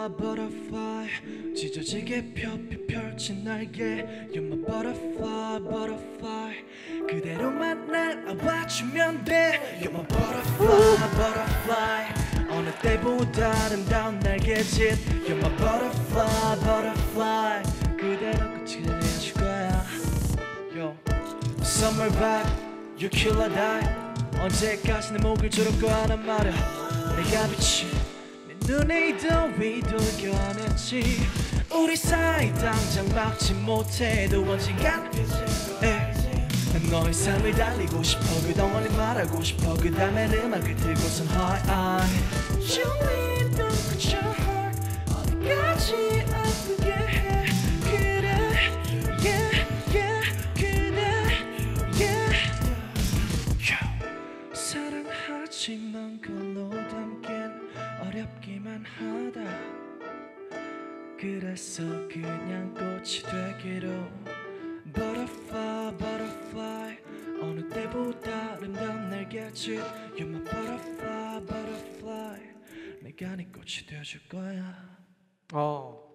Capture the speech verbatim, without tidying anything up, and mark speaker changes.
Speaker 1: butterfly, butterfly 찢어지게 펴펴 펼친 날개 You're my butterfly, butterfly 그대로만 날아와주면 돼 You're my butterfly, butterfly 어느 때보다 아름다운 날개짓 You're my butterfly, butterfly 그대로 끝을 내줄 거야 Yo, summer vibe, you kill or die 언제까지 내 목을 조를 거야 난 말야 내가 비친 내 눈에 있던 위도 이겨냈지 우리 사이 당장 막지 못해도 언젠간 난 너의 삶을 달리고 싶어 그동안에 말하고 싶어 그 다음엔 음악을 들고선 high You need to put your heart 어디까지 아프게 해 그래 yeah yeah 그래 yeah 사랑하지만 걸로 담긴 어렵기만 하다 그래서 그냥 꽃이 되기로 Butterfly, butterfly 어느 때보다 아름다운 날개짓 You're my butterfly, butterfly 내가 네 꽃이 되어줄 거야
Speaker 2: 어.